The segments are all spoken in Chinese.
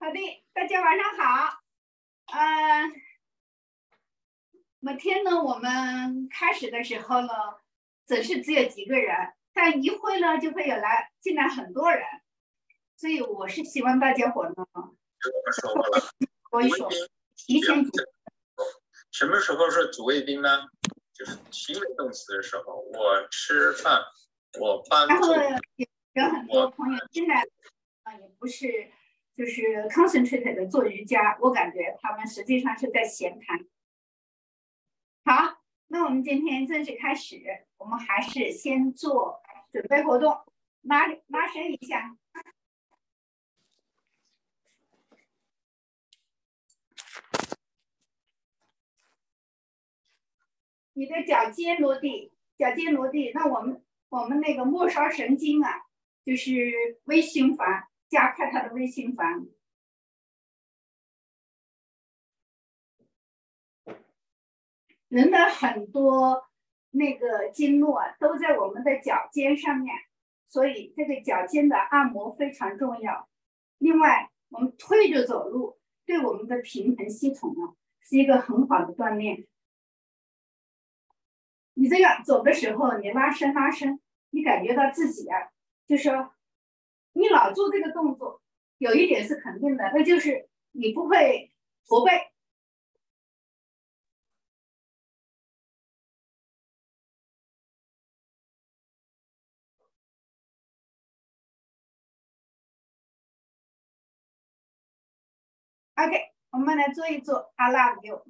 好的，大家晚上好。每天呢，我们开始的时候呢，总是只有几个人，但一会呢，就会进来很多人，所以我是希望大家伙呢，说一说，提前什么时候是主谓宾呢？就是提为动词的时候，我吃饭，我帮助。 然后有很多朋友进来也不是就是 concentrate 的做瑜伽，我感觉他们实际上是在闲谈。好，那我们今天正式开始，我们还是先做准备活动，拉伸一下。你的脚尖落地，那我们那个末梢神经啊，就是微循环，加快它的微循环。人的很多那个经络啊，都在我们的脚尖上面，所以这个脚尖的按摩非常重要。另外，我们推着走路，对我们的平衡系统呢，是一个很好的锻炼。你这样走的时候，你拉伸，你感觉到自己啊，就说你老做这个动作，有一点是肯定的，那就是你不会驼背。OK， 我们来做一做 I love you。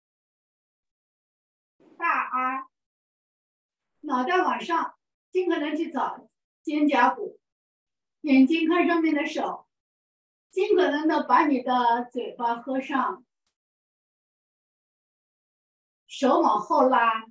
大 R， 脑袋往上，尽可能去找肩胛骨，眼睛看上面的手，尽可能的把你的嘴巴合上，手往后拉，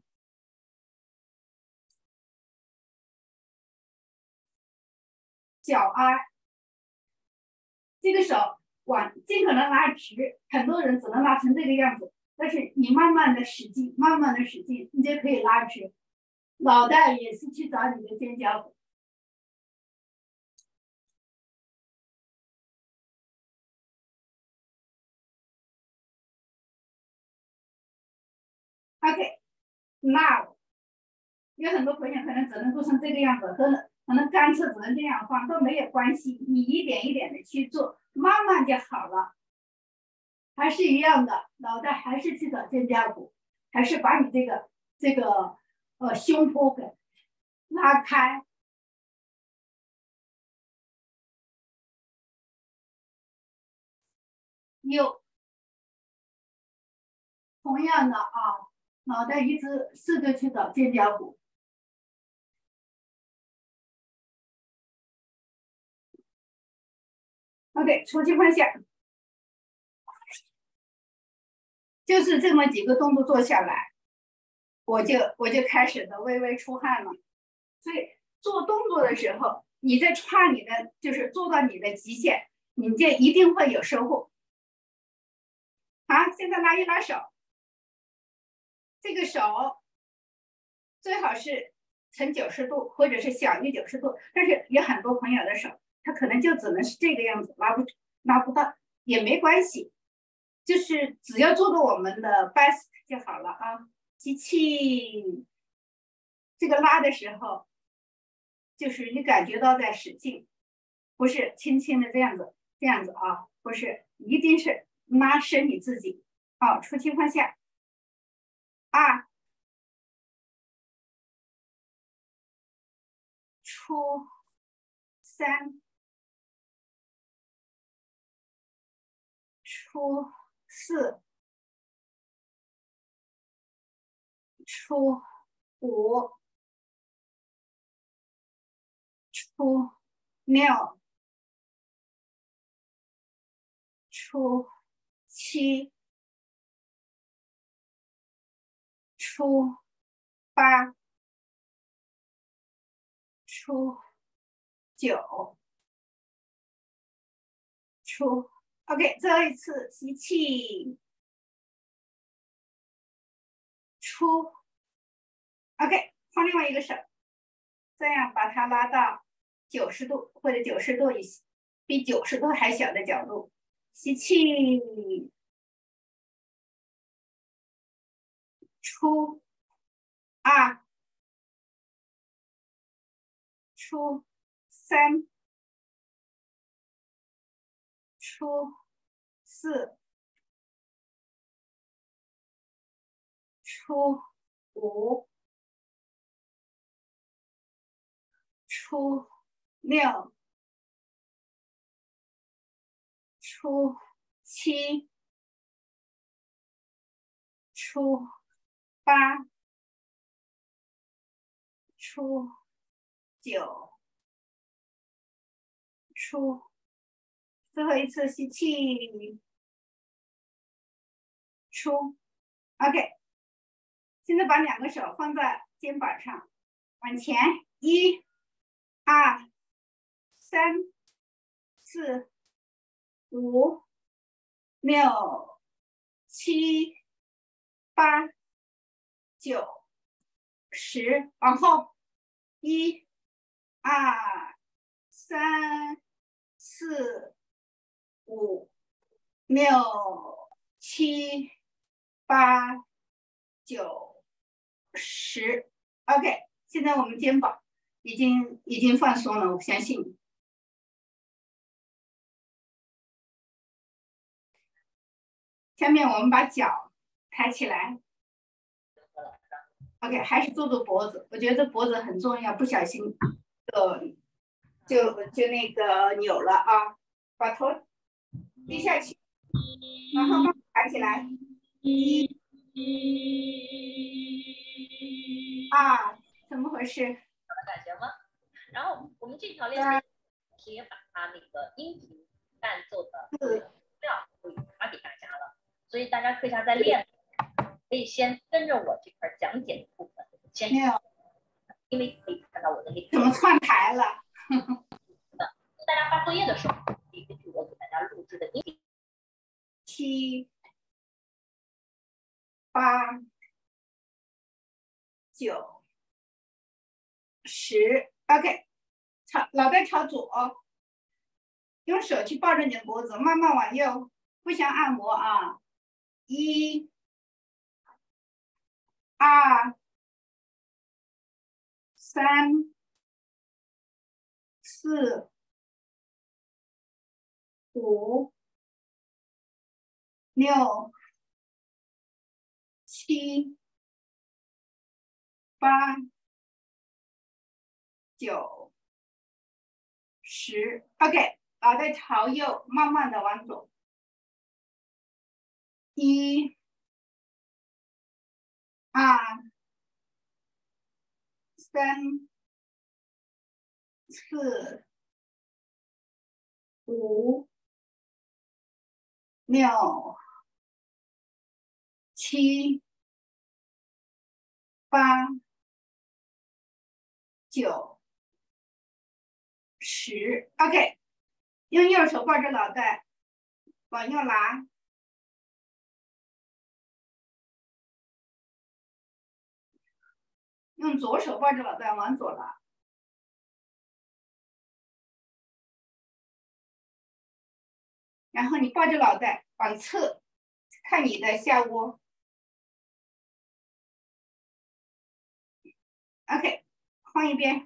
脚 R， 这个手尽可能拉直，很多人只能拉成这个样子，但是你慢慢的使劲，你就可以拉直。脑袋也是去找你的肩胛骨。OK， now 有很多朋友可能只能做成这个样子，可能干脆只能这样放都没有关系，你一点一点的去做，慢慢就好了。还是一样的，脑袋还是去找肩胛骨，还是把你这个胸脯给拉开。同样的啊，脑袋一直试着去找肩胛骨。OK， 出去放下，就是这么几个动作做下来，我就开始的微微出汗了。所以做动作的时候，你在串你的，就是做到你的极限，你就一定会有收获。好，现在拉一拉手，这个手最好是呈90度，或者是小于90度。但是有很多朋友的手，他可能就只能是这个样子，拉不到也没关系，就是只要做到我们的 best 就好了啊。吸气，这个拉的时候，就是你感觉到在使劲，不是轻轻的这样子啊，不是，一定是拉伸你自己。好，出气放下。2，出3，出4，出5，出6，出7，出8，出9，出 OK， 最后一次吸气，出 OK， 换另外一个手，这样把它拉到90度或者90度比90度还小的角度， 吸气，出2，出3，出4，出5，出6，出7，出8，出9，出，最后一次吸气，出 ，OK。现在把2个手放在肩膀上，往前，1、2、3、4、5、6、7、8、9、10，往后，1、2、3、4、5、6、7、8、9、10 ，OK。现在我们肩膀已经放松了，我相信。下面我们把脚抬起来 ，OK， 还是做脖子，我觉得脖子很重要，不小心就那个扭了啊，把头低下去，然后慢慢抬起来，1、2，怎么回事？ 有感觉吗？然后我们这条练习也把它那个音频伴奏的料都发给大家了，所以大家课下在练，可以先跟着我这块讲解的部分先，因为可以看到我的那个怎么串台了？ 大家发作业的时候可以根据我给大家录制的音频。 7、8、9、10 ，OK， 脑袋朝左，用手去抱着你的脖子，慢慢往右，互相按摩啊。1、2、3、4、5、6、7、8、9、10 ，OK， 脑袋朝右，慢慢的往左。1、2、3、4、5、6、7、8、9、10 ，OK， 用右手抱着脑袋，往右拿，用左手抱着脑袋往左拿，然后你抱着脑袋往侧，看你的下窝 ，OK， 换一边。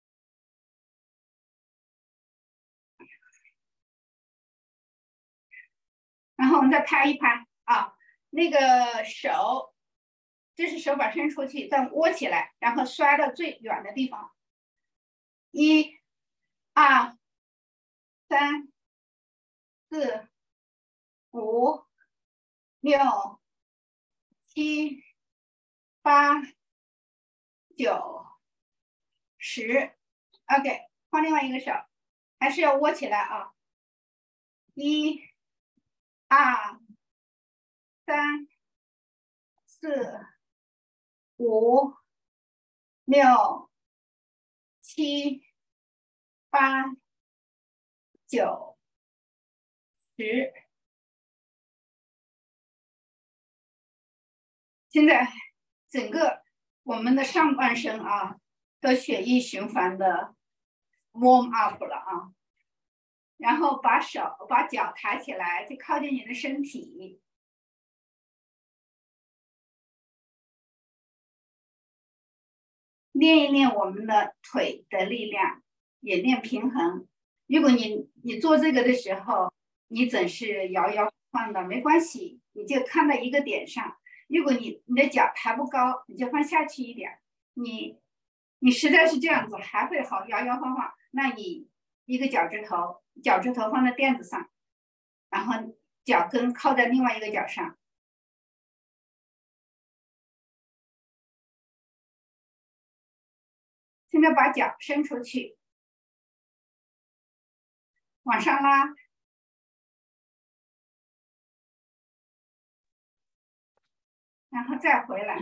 然后我们再拍一拍啊，那个手，这是手把伸出去，再窝起来，然后摔到最远的地方。1、2、3、4、5、6、7、8、9、10 ，OK， 换另外一个手，还是要窝起来啊。1、2、3、4、5、6、7、8、9、10。现在整个我们的上半身啊，的血液循环的 warm up 了啊。 然后把脚抬起来，就靠近你的身体。练一练我们的腿的力量，也练平衡。如果你做这个的时候，你总是摇摇晃的，没关系，你就看到一个点上。如果你的脚抬不高，你就放下去一点。你实在是这样子还会好摇摇晃晃，那你一个脚趾头放在垫子上，然后脚跟靠在另外一个脚上。现在把脚伸出去，往上拉，然后再回来。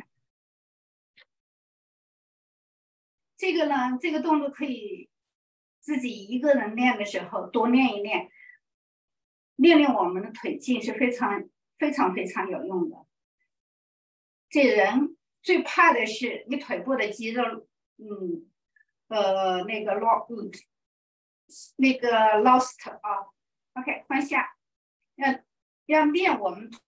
这个呢，这个动作可以自己一个人练的时候多练一练，练练我们的腿劲是非常有用的。这人最怕的是你腿部的肌肉，那个 lost 啊 ，OK 放下，要练我们。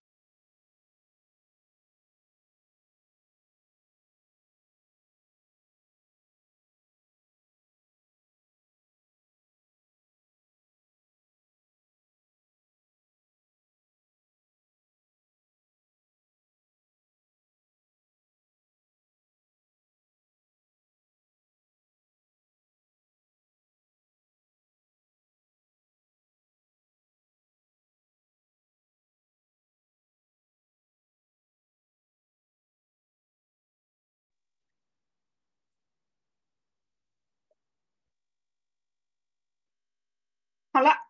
好了，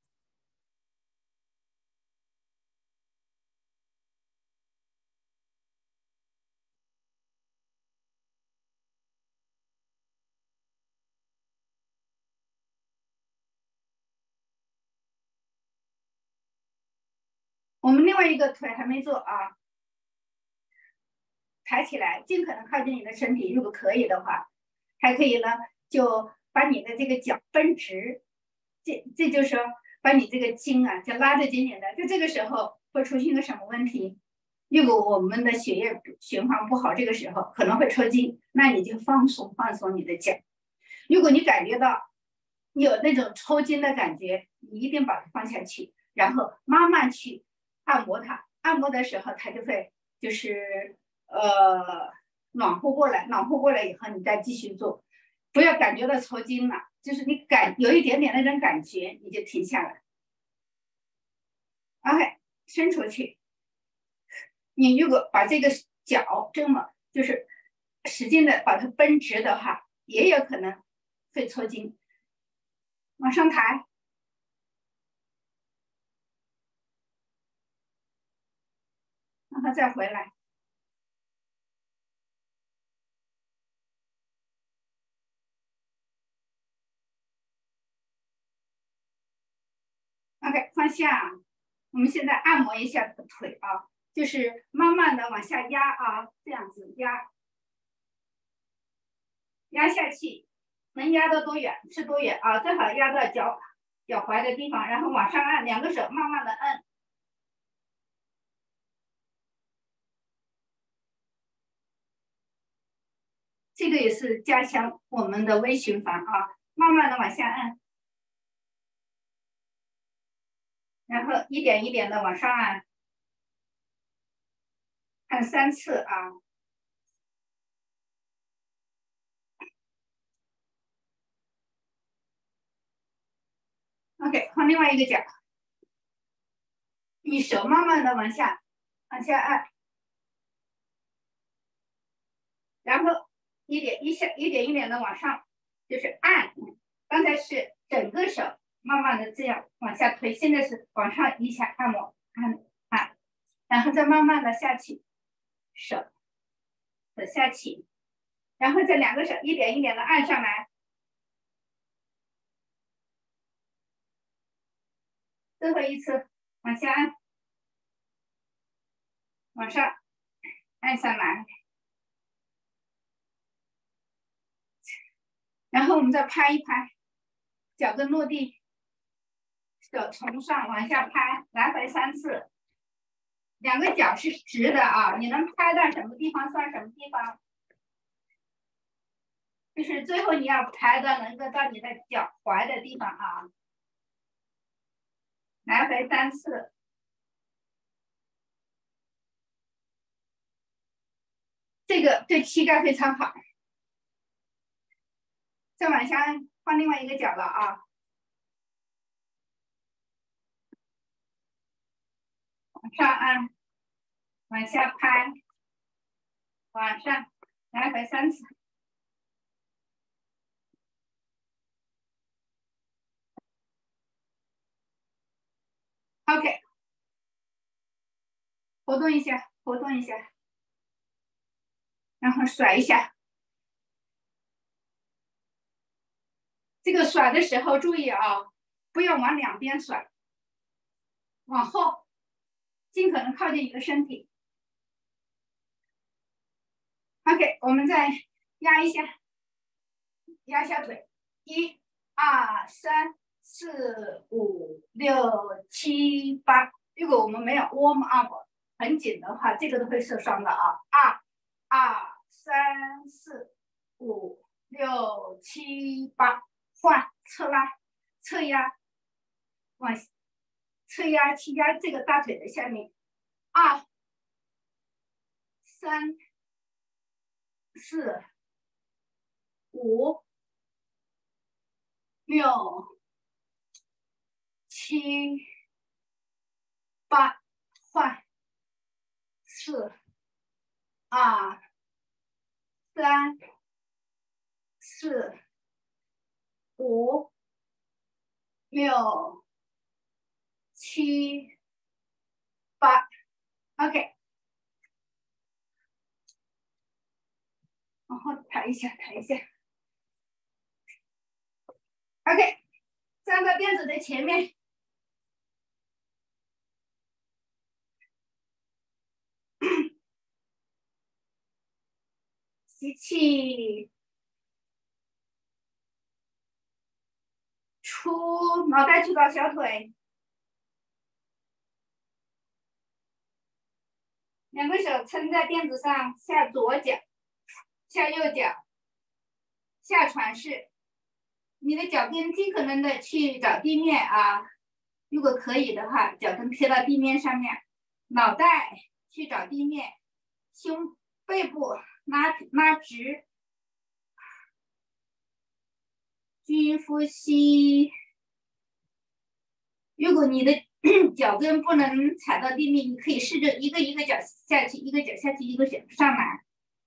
我们另外一个腿还没做啊，抬起来，尽可能靠近你的身体，如果可以的话，还可以呢，就把你的这个脚绷直，这就是说把你这个筋啊就拉得紧紧的。就这个时候会出现一个什么问题？如果我们的血液循环不好，这个时候可能会抽筋，那你就放松你的脚。如果你感觉到你有那种抽筋的感觉，你一定把它放下去，然后慢慢去按摩它。按摩的时候，它就会就是暖和过来，暖和过来以后，你再继续做，不要感觉到抽筋了，就是你有一点点那种感觉，你就停下来。OK，伸出去。你如果把这个脚这么就是使劲的把它绷直的话，也有可能会抽筋。往上抬，让它再回来。OK， 放下。我们现在按摩一下腿啊，就是慢慢的往下压啊，这样子压下去，能压到多远是多远啊，正好压到脚踝的地方，然后往上按，两个手慢慢的按。这个也是加强我们的微循环啊，慢慢的往下按，然后一点一点的往上按，按3次啊。OK， 换另外一个脚，你手慢慢的往下按，然后一点一点的往上，就是按。刚才是整个手慢慢的这样往下推，现在是往上一下按摩，按，然后再慢慢的下去，手下去，然后这两个手一点一点的按上来。最后一次往下按，往上按上来，然后我们再拍一拍，脚跟落地， 手从上往下拍，来回3次。两个脚是直的啊，你能拍到什么地方算什么地方。就是最后你要拍到能够到你的脚踝的地方啊。来回3次。这个对膝盖非常好。再往下换另外一个脚了啊。往上按，往下拍，往上，来回3次。OK， 活动一下，活动一下，然后甩一下。这个甩的时候注意啊，不要往两边甩，往后，尽可能靠近你的身体。OK， 我们再压一下，压下腿，1、2、3、4、5、6、7、8。如果我们没有 warm up 很紧的话，这个都会受伤的啊。2、3、4、5、6、7、8，换侧拉、侧压，往侧压去压这个大腿的下面。2、3、4、5、6、7、8，换4、2、3、4、5、6、7、8。OK， 然后抬一下，抬一下。OK， 站到垫子的前面。吸气，出，脑袋去到小腿，两个手撑在垫子上，下左脚，下右脚，下船式。你的脚跟尽可能的去找地面啊，如果可以的话，脚跟贴到地面上面，脑袋去找地面，背部拉直。均呼吸。如果你的脚跟不能踩到地面，你可以试着一个脚下去，一个脚下去，一个脚上来，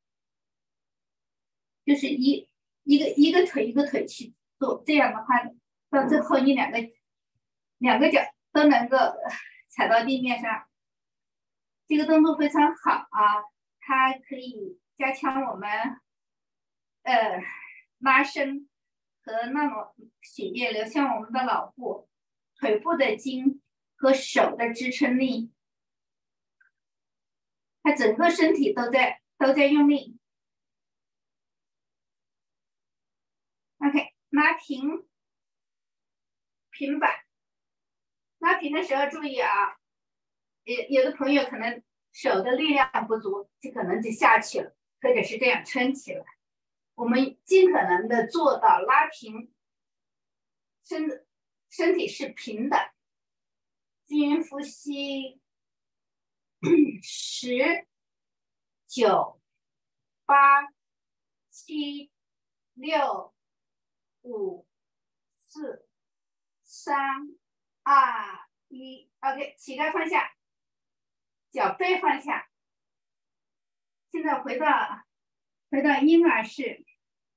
就是一个腿一个腿去做。这样的话，到最后你两个脚都能够踩到地面上。这个动作非常好啊，它可以加强我们拉伸和那种血液流向我们的脑部、腿部的筋和手的支撑力，它整个身体都在用力。OK， 拉平板，拉平的时候注意啊，有的朋友可能手的力量不足，就可能就下去了，或者是这样撑起来。我们尽可能的做到拉平，身体是平的。均呼吸，10、9、8、7、6、5、4、3、2、1。OK， 膝盖放下，脚背放下。现在回到婴儿式，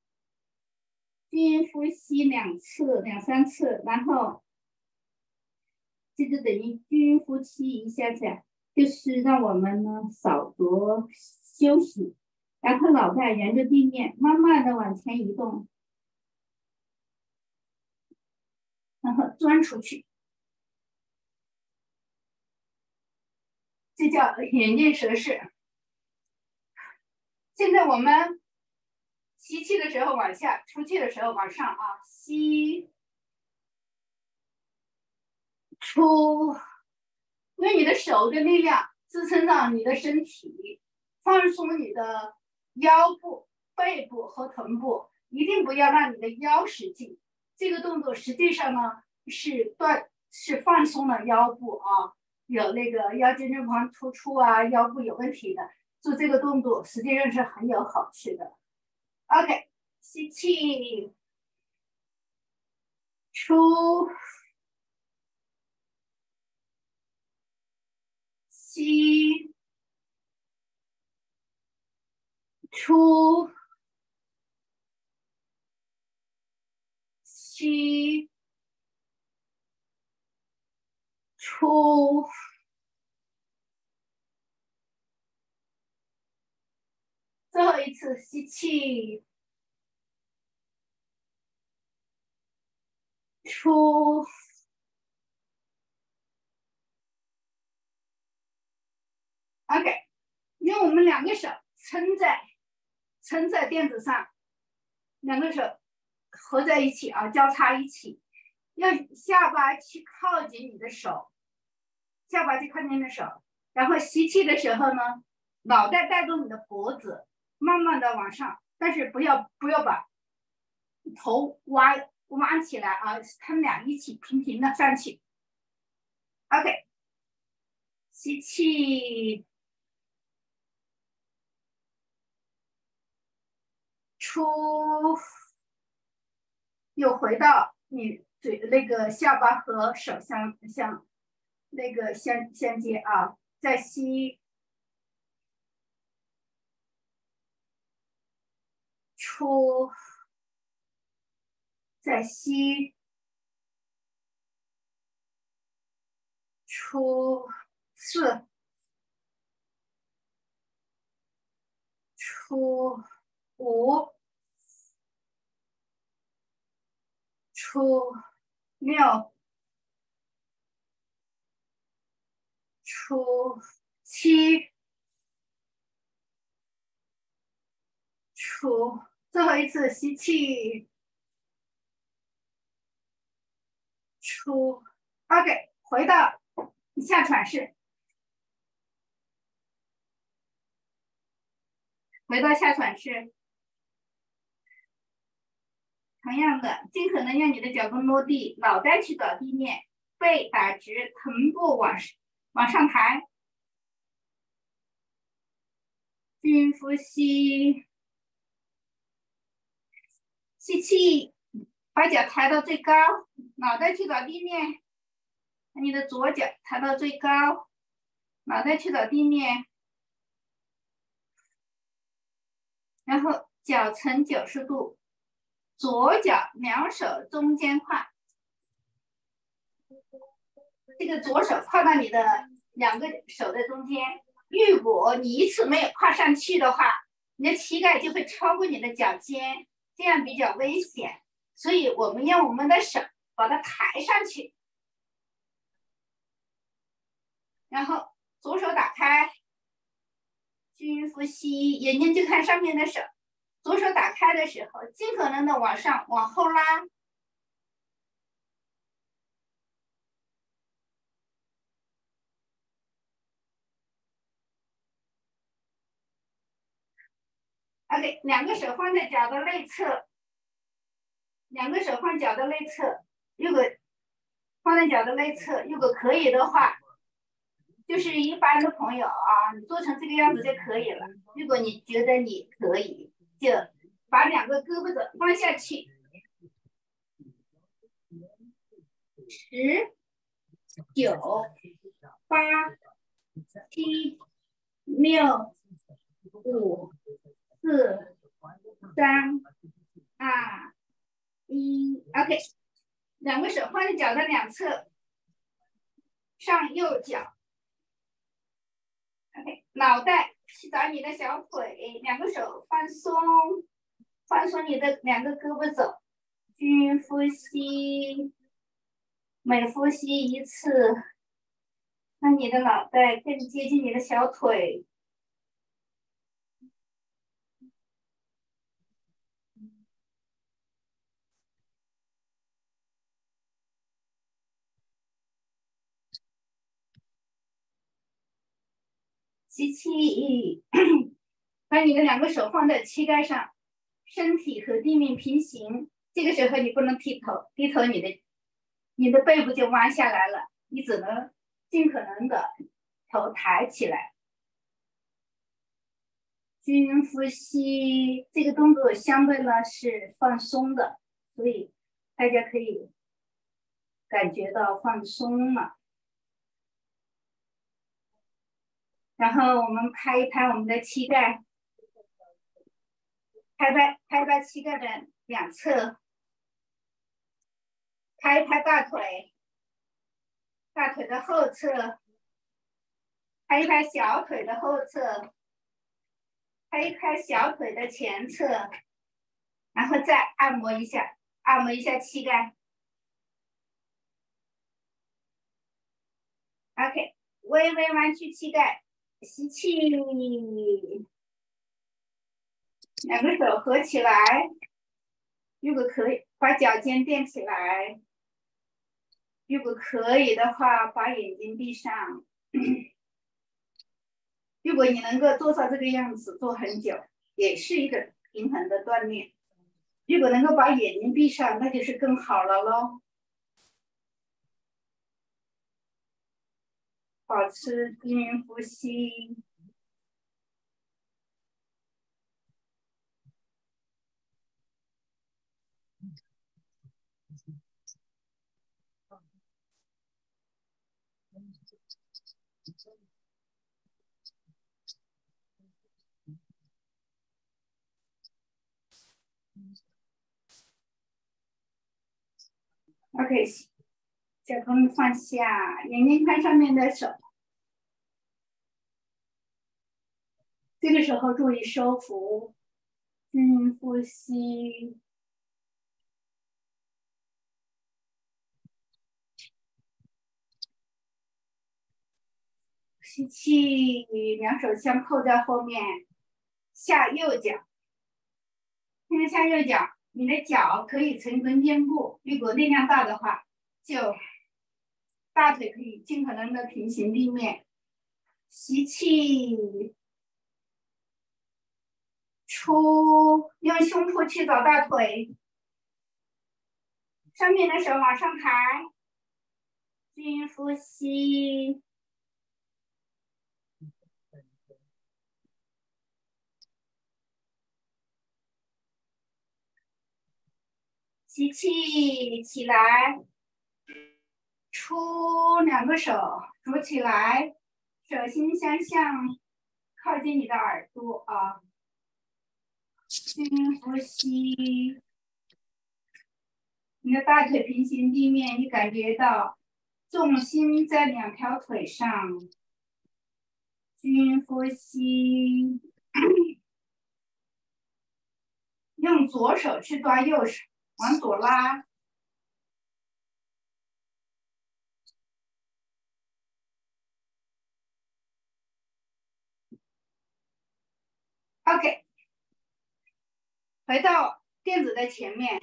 均呼吸2、3次，然后这就等于均呼吸一下下，就是让我们呢少着休息，然后脑袋沿着地面慢慢的往前移动，然后钻出去，这叫眼镜蛇式。现在我们吸气的时候往下，出气的时候往上啊，吸出，用你的手的力量支撑到你的身体，放松你的腰部、背部和臀部，一定不要让你的腰使劲。这个动作实际上呢是放松了腰部啊，有那个腰间肉旁突出啊，腰部有问题的，做这个动作实际上是很有好处的。OK， 吸气，出，吸，出，吸，出。最后一次吸气，出。OK， 用我们两个手撑在垫子上，两个手合在一起啊，交叉一起，要下巴去靠近你的手，下巴去靠近你的手，然后吸气的时候呢，脑袋带动你的脖子，慢慢的往上，但是不要把头挖起来啊，他们俩一起平平的上去。OK， 吸气，出，又回到你嘴的那个下巴和手相那个相接啊，再吸，出，再吸，出，四，出，五，出，六，出，七，出，最后一次吸气，出 ，OK， 回到下喘式，回到下喘式，同样的，尽可能让你的脚跟落地，脑袋去找地面，背打直，臀部往上抬，均呼吸，吸气，把脚抬到最高，脑袋去找地面，把你的左脚抬到最高，脑袋去找地面，然后脚呈90度，左脚两手中间跨，这个左手跨到你的两个手的中间。如果你一次没有跨上去的话，你的膝盖就会超过你的脚尖，这样比较危险。所以我们用我们的手把它抬上去，然后左手打开，均呼吸，眼睛就看上面的手。左手打开的时候，尽可能的往上往后拉。OK， 两个手放在脚的内侧，两个手放脚的内侧。如果放在脚的内侧，如果可以的话，就是一般的朋友啊，你做成这个样子就可以了。如果你觉得你可以，就把两个胳膊肘放下去，10、9、8、7、6、5、4、3、2、1 ，OK， 两个手放在脚的两侧，上右脚 ，OK， 脑袋去找你的小腿，两个手放松，放松你的两个胳膊肘，均呼吸，每呼吸一次，让你的脑袋更接近你的小腿。 吸气，把你的2个手放在膝盖上，身体和地面平行。这个时候你不能低头，低头你的背部就弯下来了，你只能尽可能的头抬起来。均呼吸，这个动作相对呢是放松的，所以大家可以感觉到放松了。然后我们拍一拍我们的膝盖，拍膝盖的2侧，拍一拍大腿，大腿的后侧，拍一拍小腿的后侧，拍一拍小腿的前侧，然后再按摩一下，按摩一下膝盖。OK， 微微弯曲膝盖，吸气，2个手合起来，如果可以，把脚尖垫起来。如果可以的话，把眼睛闭上。如果你能够做到这个样子，做很久，也是一个平衡的锻炼。如果能够把眼睛闭上，那就是更好了咯。保持均呼吸。OK， 脚跟放下，眼睛看上面的手。这个时候注意收腹，均呼吸。吸气，2手相扣在后面，下右脚。现在下右脚，你的脚可以成根肩部，如果力量大的话，就大腿可以尽可能的平行地面。吸气，出，用胸脯去找大腿，上面的手往上抬，均呼吸。吸气，起来，出，2个手拄起来，手心向上，靠近你的耳朵啊。均呼吸，你的大腿平行地面，你感觉到重心在2条腿上。均呼吸，用左手去抓右手，往左拉。OK， 回到垫子的前面。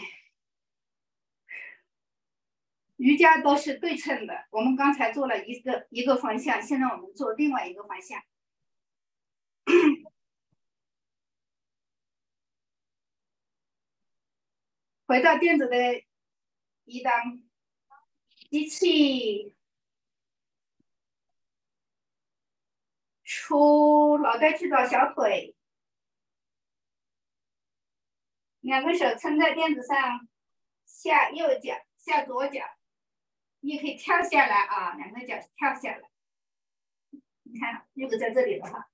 瑜伽都是对称的，我们刚才做了一个方向，现在我们做另外一个方向。回到垫子的一档，吸气，出，脑袋去找小腿，2个手撑在垫子上，下右脚，下左脚，你也可以跳下来啊，2个脚跳下来。你看，如果在这里的话，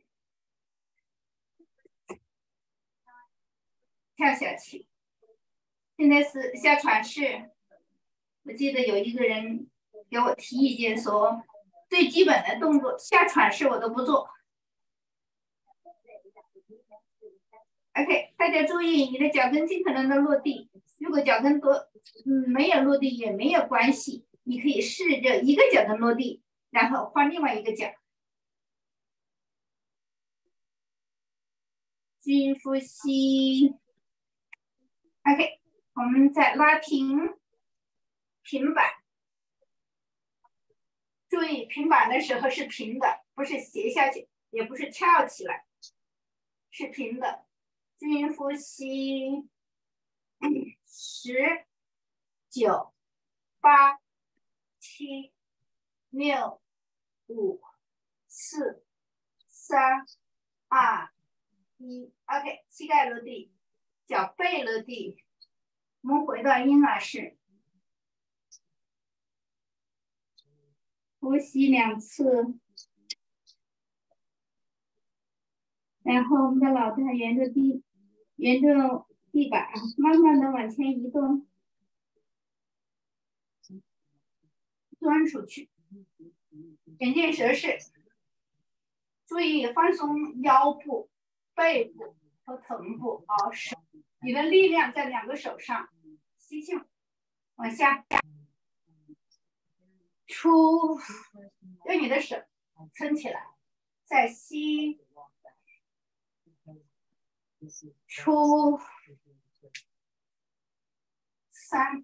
跳下去。现在是下船式，我记得有一个人给我提意见说，最基本的动作下船式我都不做。OK， 大家注意，你的脚跟尽可能的落地。如果脚跟没有落地也没有关系，你可以试着一个脚跟落地，然后换另外一个脚。均呼吸。OK， 我们再拉平板。注意平板的时候是平的，不是斜下去。 也不是翘起来，是平的。均呼吸，10、9、8、7、6、5、4、3、2、1。OK， 膝盖落地，脚背落地。我们回到婴儿式，呼吸2次，然后我们的脑袋沿着地板慢慢的往前移动，钻出去。眼镜蛇式，注意放松腰部、背部和臀部啊，手，你的力量在2个手上，吸气，往下，出，用你的手撑起来，再吸，出，3。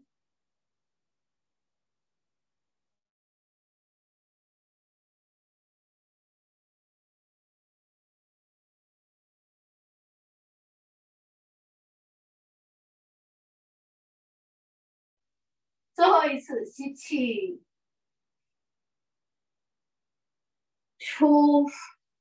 最后一次吸气，出，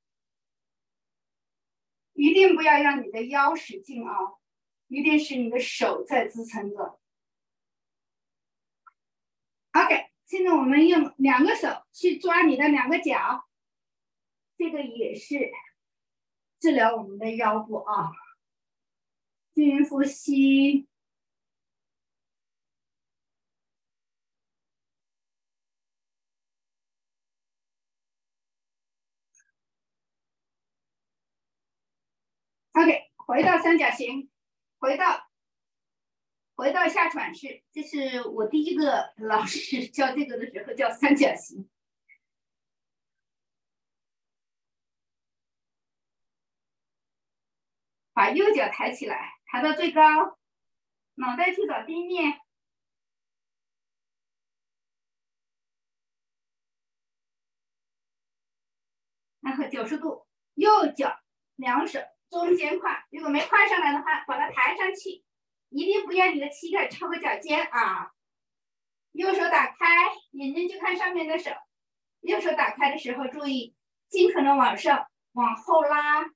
一定不要让你的腰使劲啊，一定是你的手在支撑着。OK， 现在我们用2个手去抓你的2个脚，这个也是治疗我们的腰部啊。均呼吸。OK， 回到三角形，回到下喘式，这是我第一个老师教这个的时候叫三角形。把右脚抬起来，抬到最高，脑袋去找地面。然后90度，右脚2手中间跨，如果没跨上来的话，把它抬上去，一定不要你的膝盖超过脚尖啊。右手打开，眼睛就看上面的手。右手打开的时候，注意尽可能往上、往后拉。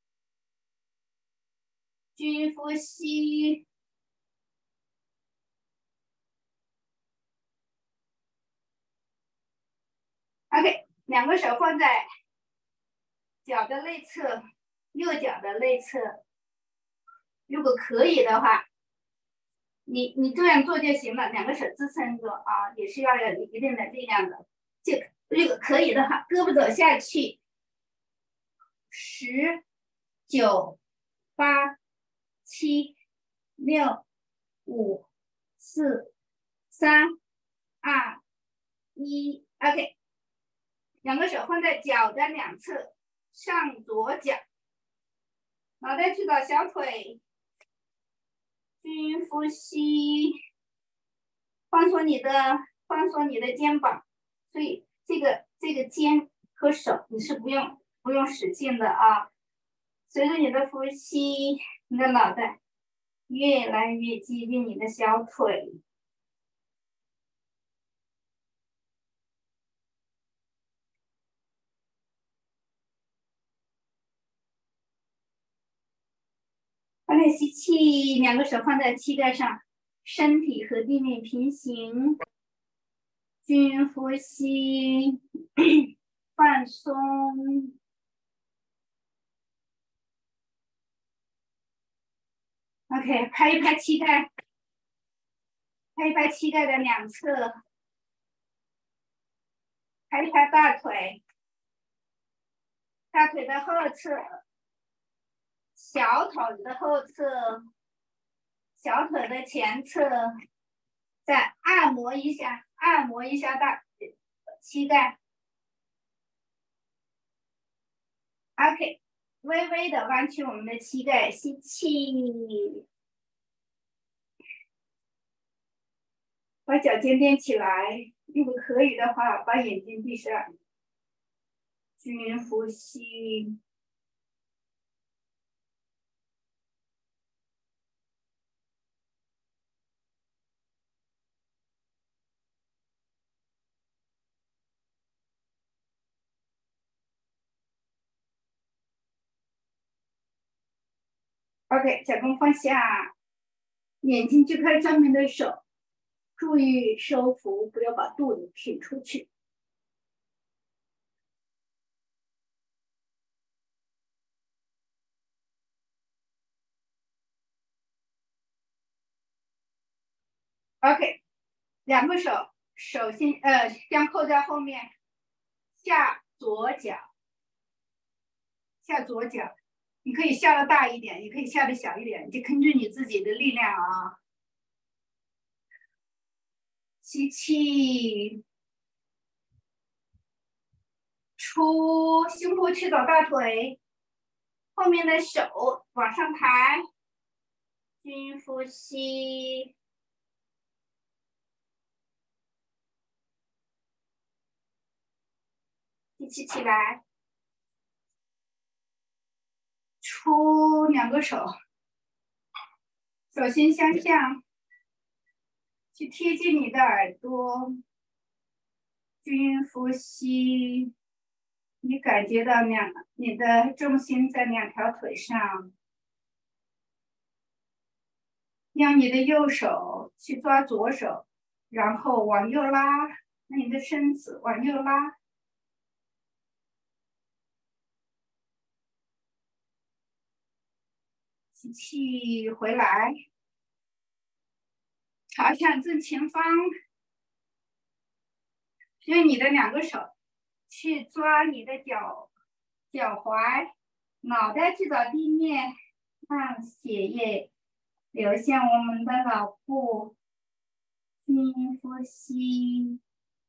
均呼吸。OK， 2个手放在脚的内侧，右脚的内侧。如果可以的话，你这样做就行了，2个手支撑着啊，也是要有一定的力量的。如果可以的话，胳膊肘下去。10、9、8、7、6、5、4、3、2、1。OK， 2个手放在脚的2侧，上左脚，脑袋去找小腿。均呼吸，放松你的肩膀，所以这个肩和手你是不用使劲的啊。随着你的呼吸，你的脑袋越来越接近你的小腿。OK， 吸气，2个手放在膝盖上，身体和地面平行。均呼吸，放松。OK， 拍一拍膝盖，拍一拍膝盖的2侧，拍一拍大腿，大腿的后侧，小腿的后侧，小腿的前侧，再按摩一下大膝盖。OK， 微微的弯曲我们的膝盖，吸气，把脚尖踮起来，如果可以的话，把眼睛闭上。 均呼吸。OK， 脚跟放下，眼睛就看上面的手，注意收腹，不要把肚子挺出去。OK， 两个手手心相扣在后面，下左脚，下左脚，你可以下的大一点，也可以下的小一点，就根据你自己的力量啊。吸气，出胸部去找大腿，后面的手往上抬，均呼吸。吸气起来，出两个手，手心向下，去贴近你的耳朵，均呼吸。你感觉到你的重心在两条腿上，让你的右手去抓左手，然后往右拉，让你的身子往右拉。吸气回来，朝向正前方，用你的两个手去抓你的脚踝，脑袋去找地面，让血液流向我们的脑部。深呼吸。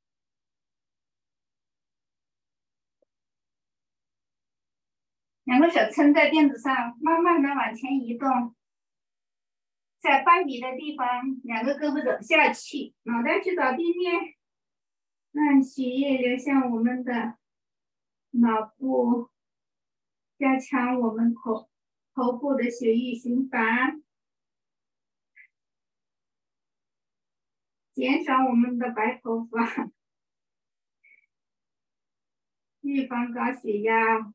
两个手撑在垫子上，慢慢的往前移动，在斑比的地方，两个胳膊肘下去，脑袋去找地面，让血液流向我们的脑部，加强我们头部的血液循环，减少我们的白头发，预防高血压。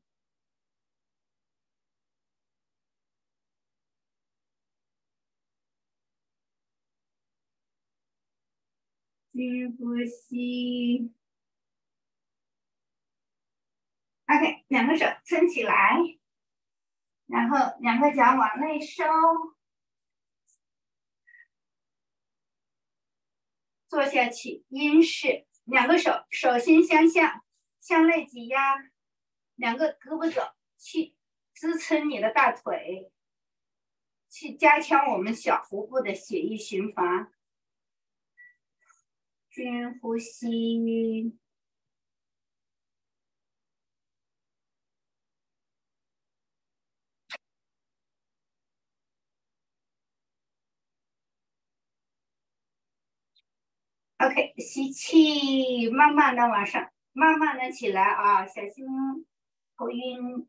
深呼吸。OK， 两个手撑起来，然后两个脚往内收，坐下去，鹰式，两个手手心向下，向内挤压，两个胳膊肘去支撑你的大腿，去加强我们小腹部的血液循环。深呼吸。OK， 吸气，慢慢的往上，慢慢的起来啊，小心头晕。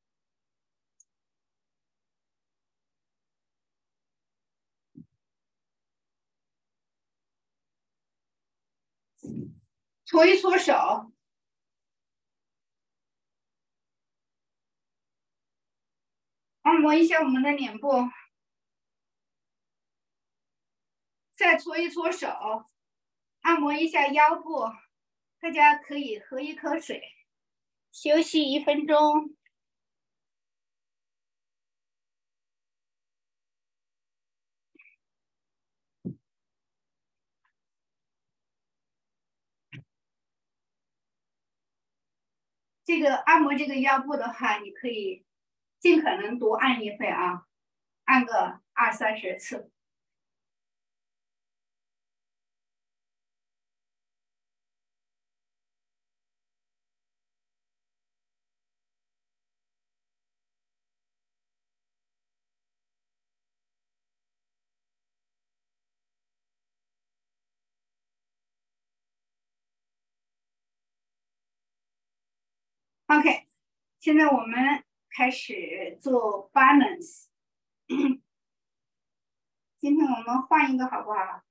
搓一搓手，按摩一下我们的脸部，再搓一搓手，按摩一下腰部。大家可以喝一口水，休息1分钟。这个按摩这个腰部的话，你可以尽可能多按一会啊，按个20-30次。 OK， 现在我们开始做 balance。今天我们换一个好不好？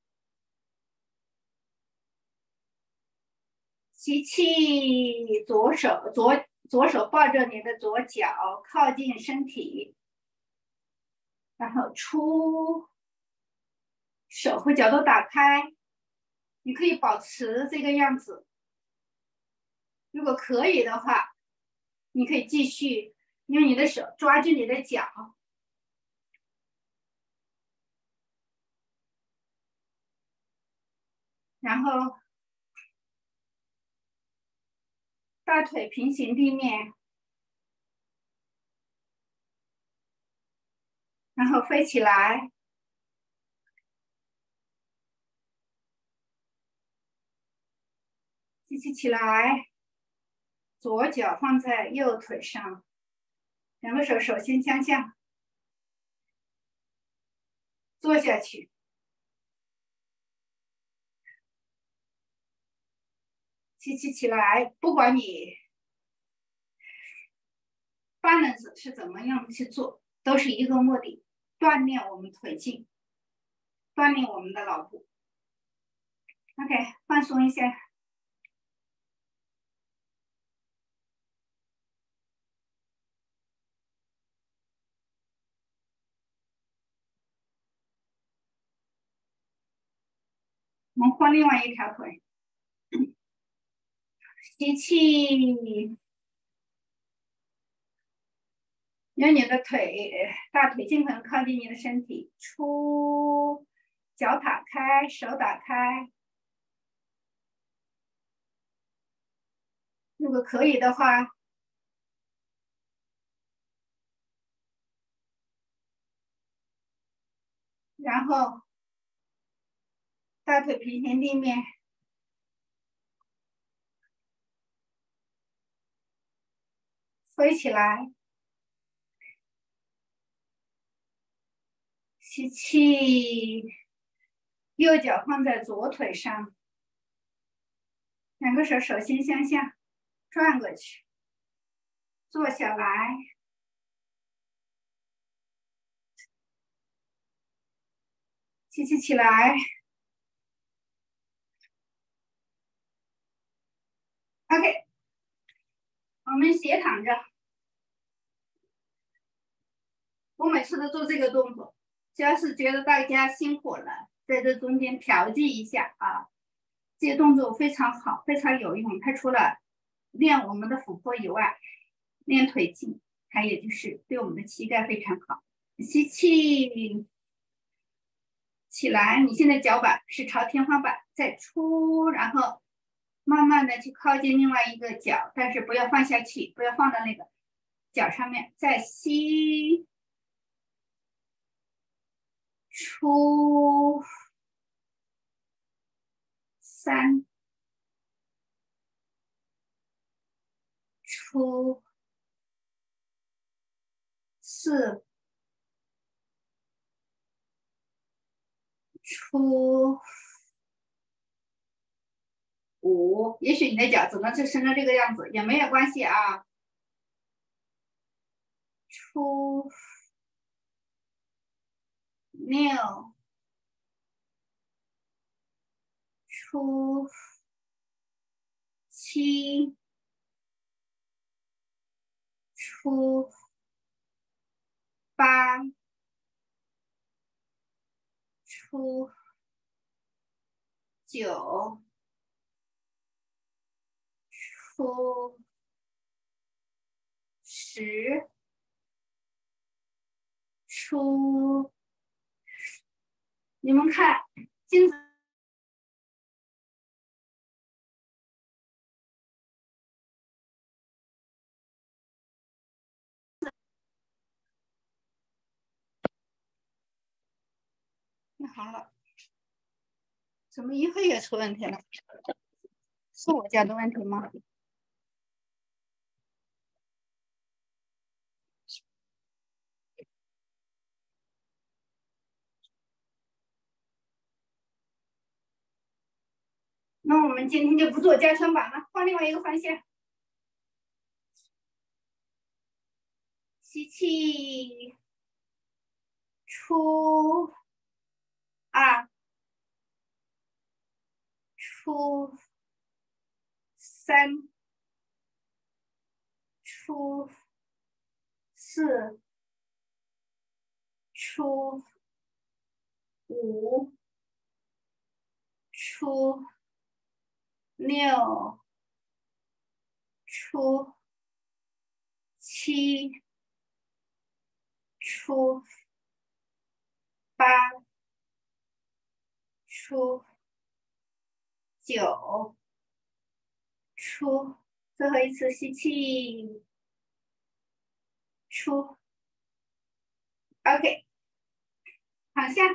吸气，左手抱着你的左脚靠近身体，然后出，手和脚都打开。你可以保持这个样子，如果可以的话，你可以继续用你的手抓住你的脚，然后大腿平行地面，然后飞起来，吸气起来，左脚放在右腿上，两个手手心相向，坐下去。吸气起来，不管你balance是怎么样去做，都是一个目的，锻炼我们腿筋，锻炼我们的脑部。OK， 放松一下。我们换另外一条腿，吸气，让你的大腿尽可能靠近你的身体，出，脚打开，手打开。如果可以的话，然后大腿平行地面，飞起来。吸气，右脚放在左腿上，两个手手心向下，转过去，坐下来，吸气起来。OK， 我们斜躺着。我每次都做这个动作，只要是觉得大家辛苦了，在这中间调剂一下啊。这些动作非常好，非常有用。它除了练我们的腹部以外，练腿筋，还有就是对我们的膝盖非常好。吸气起来，你现在脚板是朝天花板，再出，然后慢慢的去靠近另外一个脚，但是不要放下去，不要放到那个脚上面。再吸，出，3，出，4，出5，也许你的脚只能是伸成这个样子，也没有关系啊。出6，出7，出8，出9，出10，出，你们看镜子好了，怎么一会也出问题了？是我家的问题吗？那我们今天就不做加强版了，换另外一个方向。 吸气，出2，出3，出4，出5，出6，出7，出8，出9，出，最后一次吸气，出 ，OK， 躺下，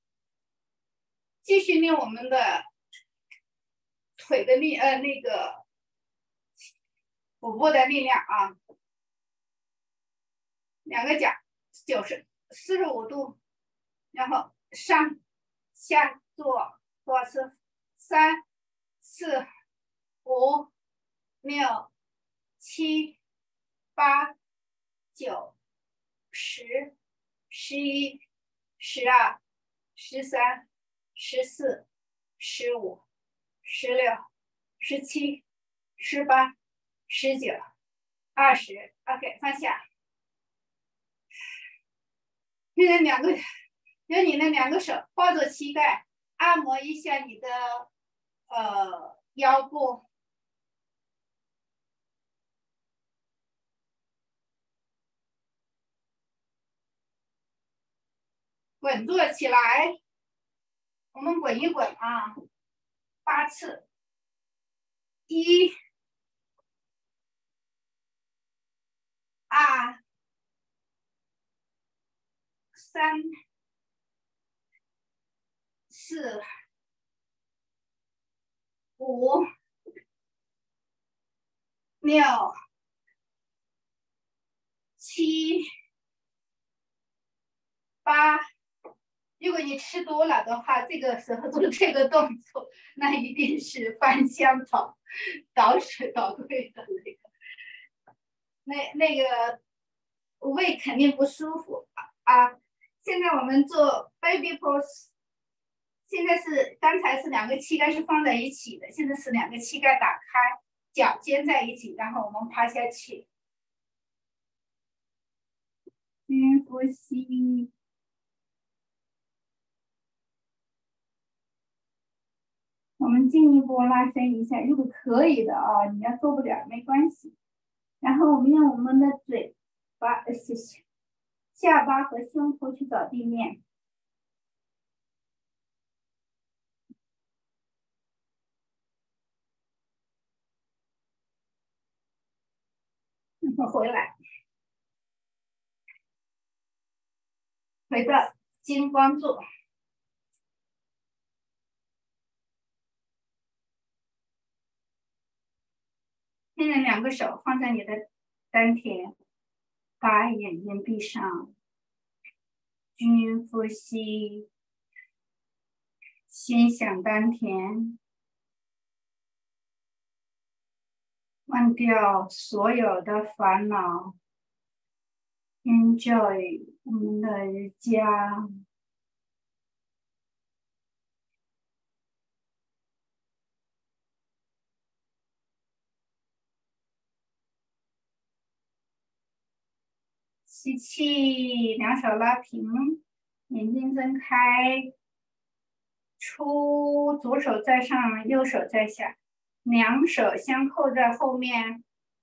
继续练我们的腿的力，那个腹部的力量啊，两个脚45度，然后上下做多少次？3、4、5、6、7、8、9、10、11、12、13、14、15、16、17、18、19、20。OK， 放下。用你的两个手抱着膝盖，按摩一下你的腰部。滚坐起来，我们滚一滚啊，8次。1、2、3、4、5、6、7、8。如果你吃多了的话，这个时候做这个动作，那一定是翻箱倒水倒柜的那个胃肯定不舒服啊。现在我们做 baby pose， 现在是刚才是两个膝盖是放在一起的，现在是两个膝盖打开，脚尖在一起，然后我们趴下去，深呼吸。我们进一步拉伸一下，如果可以的啊，你要做不了没关系。然后我们用我们的嘴巴、下巴和胸脯去找地面。然后回来，回到金光座。现在两个手放在你的丹田，把眼睛闭上，均呼吸，心想丹田，忘掉所有的烦恼 ，enjoy 我们的瑜伽。吸气，两手拉平，眼睛睁开，出，左手在上，右手在下，两手相扣在后面。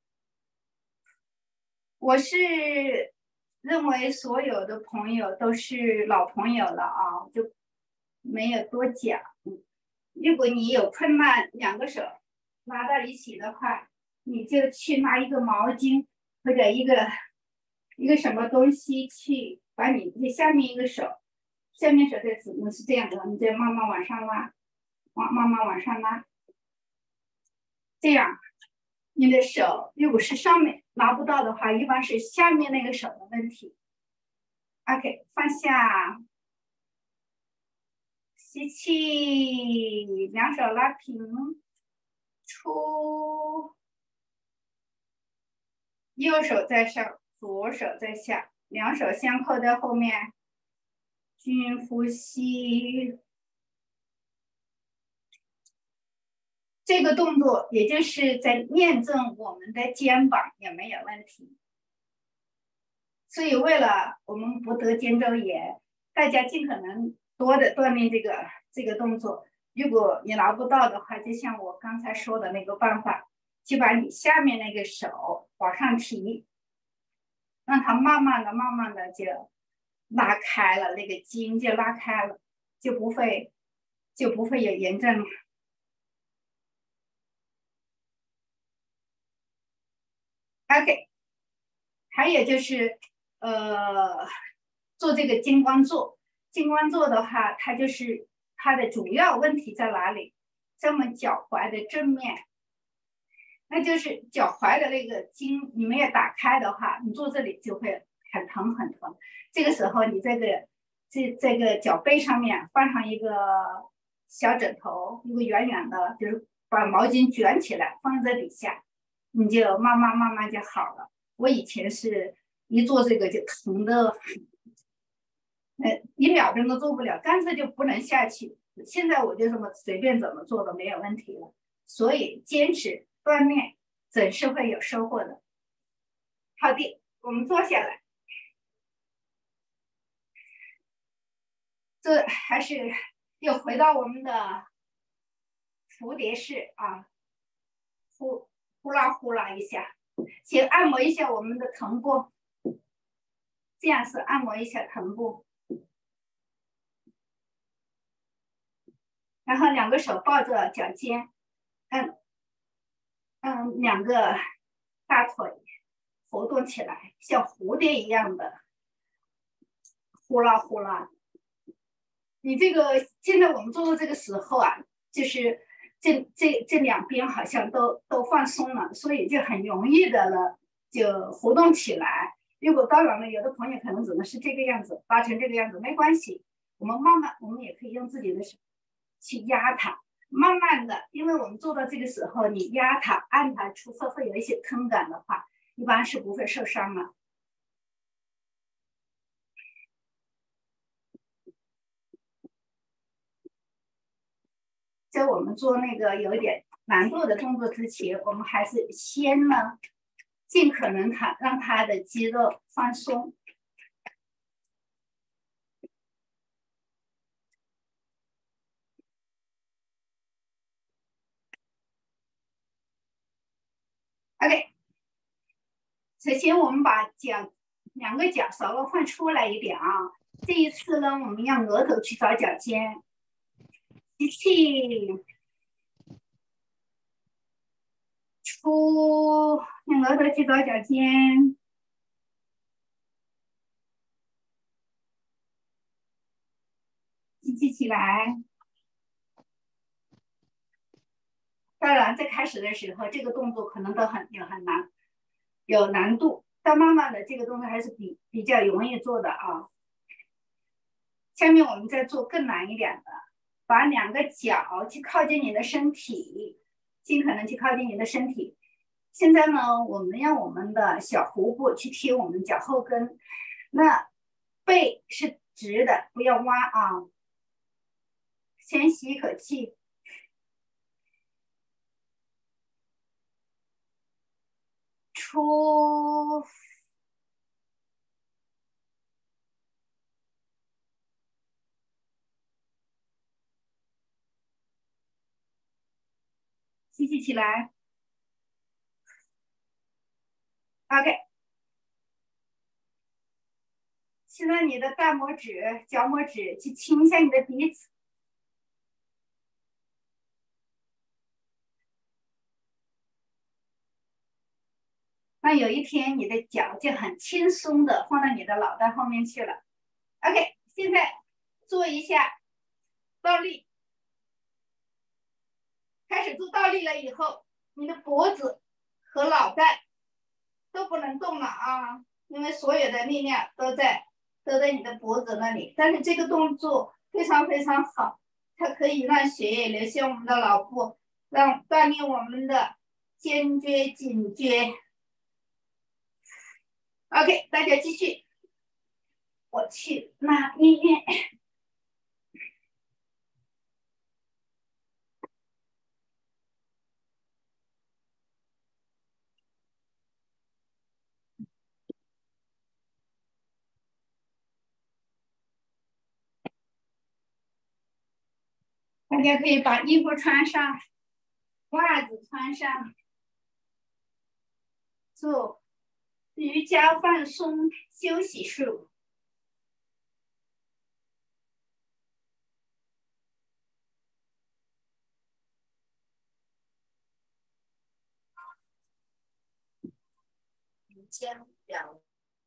我是认为所有的朋友都是老朋友了啊，就没有多讲。如果你有困难，两个手拉到一起的话，你就去拿一个毛巾或者一个什么东西去把你这下面一个手，下面手的指拇是这样的，你再慢慢往上拉，慢慢往上拉，这样你的手如果是上面拿不到的话，一般是下面那个手的问题。OK， 放下，吸气，两手拉平，出，右手在上， 左手在下，两手相扣在后面，均呼吸。这个动作也就是在验证我们的肩膀有没有问题。所以为了我们不得肩周炎，大家尽可能多的锻炼这个动作。如果你拿不到的话，就像我刚才说的那个办法，就把你下面那个手往上提，让它慢慢的就拉开了，那个筋就拉开了，就不会有炎症了。OK， 还有就是做这个金光坐。金光坐的话，它就是它的主要问题在哪里？在我们脚踝的正面，那就是脚踝的那个筋，你没有打开的话，你坐这里就会很疼很疼。这个时候，你这个脚背上面放上一个小枕头，一个圆圆的，就是把毛巾卷起来放在底下，你就慢慢就好了。我以前是一做这个就疼的，1秒钟都做不了，干脆就不能下去。现在我就这么随便怎么做都没有问题了。所以坚持锻炼总是会有收获的。好的，我们坐下来，这还是又回到我们的蝴蝶式啊，呼啦一下，先按摩一下我们的臀部，这样是按摩一下臀部，然后两个手抱着脚尖，两个大腿活动起来，像蝴蝶一样的呼啦。你这个现在我们做的这个时候啊，就是这两边好像都放松了，所以就很容易的了，就活动起来。如果高原的，有的朋友可能只能是这个样子，拉成这个样子没关系，我们也可以用自己的手去压它，慢慢的，因为我们做到这个时候，你压它按它，除非会有一些疼感的话，一般是不会受伤的。在我们做那个有一点难度的动作之前，我们还是先呢，尽可能让它的肌肉放松。OK， 首先我们把两个脚稍微换出来一点啊。这一次呢，我们让额头去找脚尖，吸气。出，用额头去找脚尖，吸气起来。当然，在开始的时候，这个动作可能都很难，有难度。但慢慢的，这个动作还是比较容易做的啊。下面我们再做更难一点的，把两个脚去靠近你的身体，尽可能去靠近你的身体。现在呢，我们让我们的小腹部去贴我们脚后跟，那背是直的，不要弯啊。先吸一口气，出，吸气起来。OK， 现在你的大拇指、脚拇指去亲一下你的鼻子。那有一天你的脚就很轻松的放到你的脑袋后面去了。OK， 现在做一下倒立。开始做倒立了以后，你的脖子和脑袋都不能动了啊，因为所有的力量都在你的脖子那里。但是这个动作非常好，它可以让血液流向我们的脑部，让锻炼我们的肩椎、颈椎。 OK， 大家继续，我去拿音乐。大家可以把衣服穿上，袜子穿上，做瑜伽放松休息术。 瑜伽表。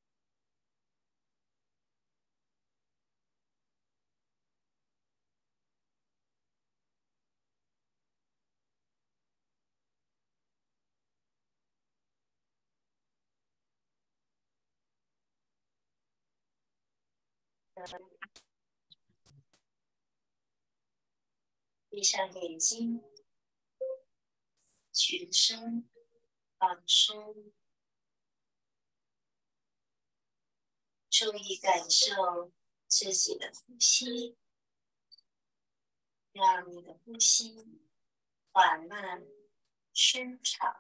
闭上眼睛，全身放松，注意感受自己的呼吸，让你的呼吸缓慢深长。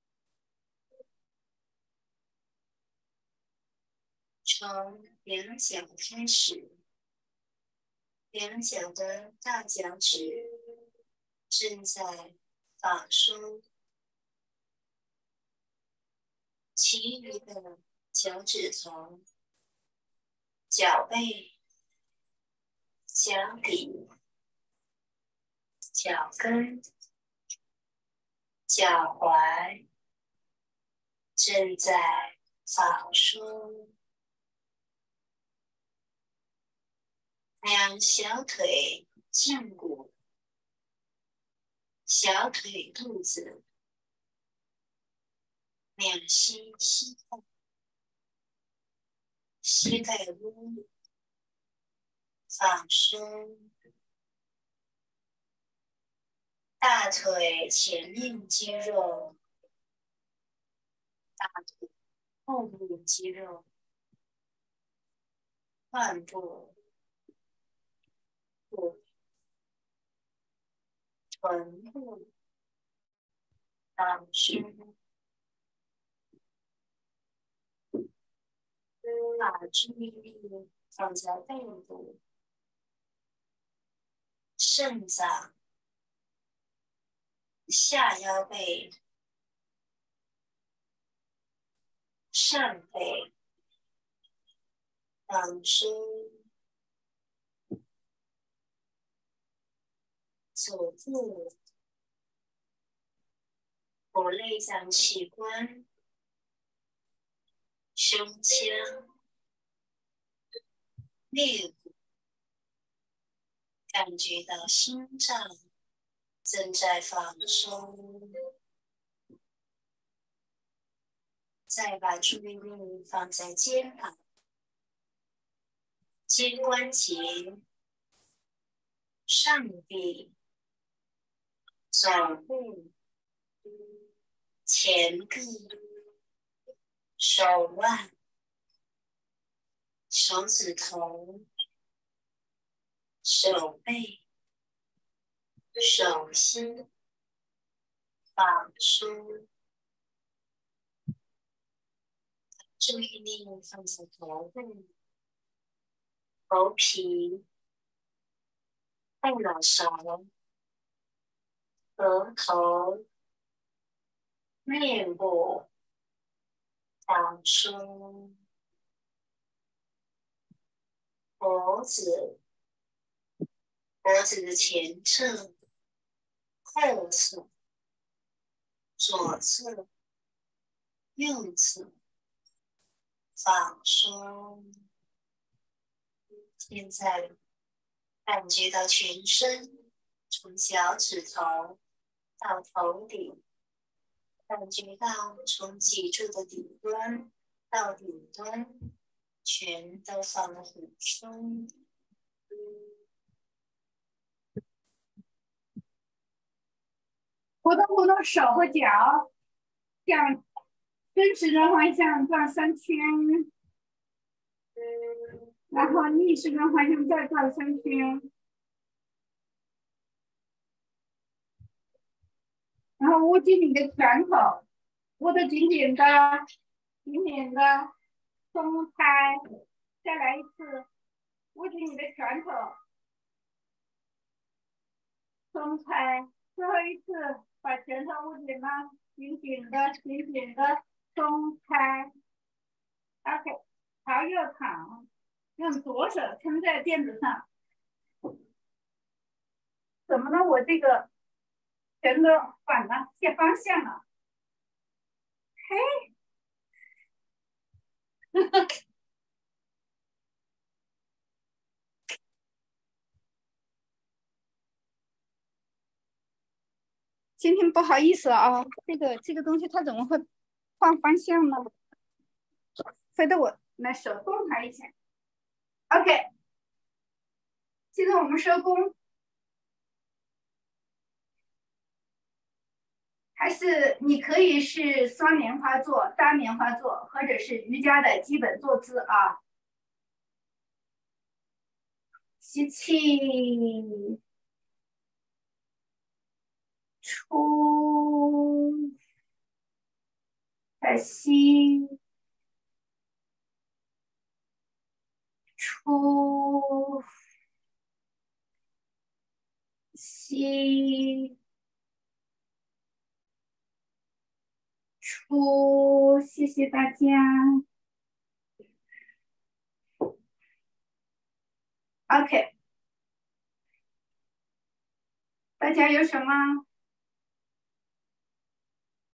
从两脚开始，两脚的大脚趾正在放松，其余的脚趾头、脚背、脚底、脚跟、脚踝正在放松。两小腿胫骨、小腿肚子、两膝膝盖、膝盖窝放松，大腿前面肌肉、大腿后部肌肉、腕部、臀部放松，把注意力放在背部、肾脏、下腰背、上背放松，左部左内脏器官、胸腔、肋骨，感觉到心脏正在放松。再把注意力放在肩膀、肩关节、上臂、手部、前臂、手腕、手指头、手背、手心放松。注意力放在头部、头皮、后脑勺、额头、面部放松，脖子、脖子的前侧、后侧、左侧、右侧放松。现在感觉到全身，从脚趾头到头顶，感觉到从脊柱的底端到顶端，全都放得很松。 活动活动手和脚，这样顺时针方向转3圈，然后逆时针方向再转3圈，然后握紧你的拳头，握得紧紧的，紧紧的，松开，再来一次，握紧你的拳头，松开，最后一次把拳头握紧了，紧紧的，紧紧的，松开。OK， 朝右躺，用左手撑在垫子上。怎么了？我这个人都反了，变方向了。嘿，今天不好意思啊，这个东西它怎么会换方向呢？非得我来手动它一下。OK， 现在我们收工。还是你可以是双莲花坐、单莲花坐，或者是瑜伽的基本坐姿啊。吸气，出，再吸，出，吸，出，谢谢大家。OK， 大家有什么